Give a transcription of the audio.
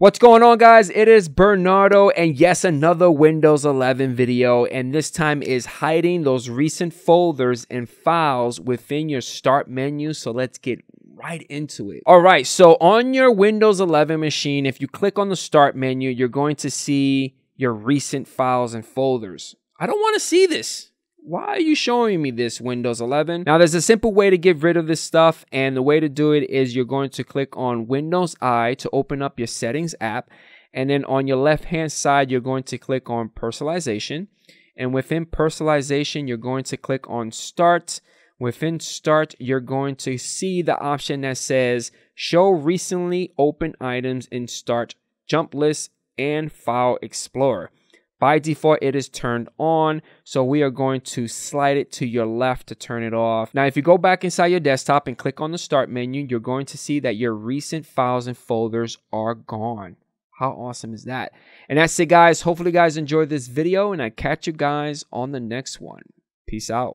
What's going on, guys? It is Bernardo, and yes, another Windows 11 video, and this time is hiding those recent folders and files within your start menu. So let's get right into it. All right, so on your Windows 11 machine, if you click on the start menu, you're going to see your recent files and folders. I don't want to see this. Why are you showing me this, Windows 11? Now, there's a simple way to get rid of this stuff, and the way to do it is you're going to click on Windows I to open up your settings app, and then on your left-hand side, you're going to click on personalization, and within personalization, you're going to click on Start. Within Start, you're going to see the option that says Show Recently Opened Items in Start Jump List and File Explorer. By default, it is turned on, so we are going to slide it to your left to turn it off. Now, if you go back inside your desktop and click on the Start menu, you're going to see that your recent files and folders are gone. How awesome is that? And that's it, guys. Hopefully, you guys enjoyed this video, and I catch you guys on the next one. Peace out.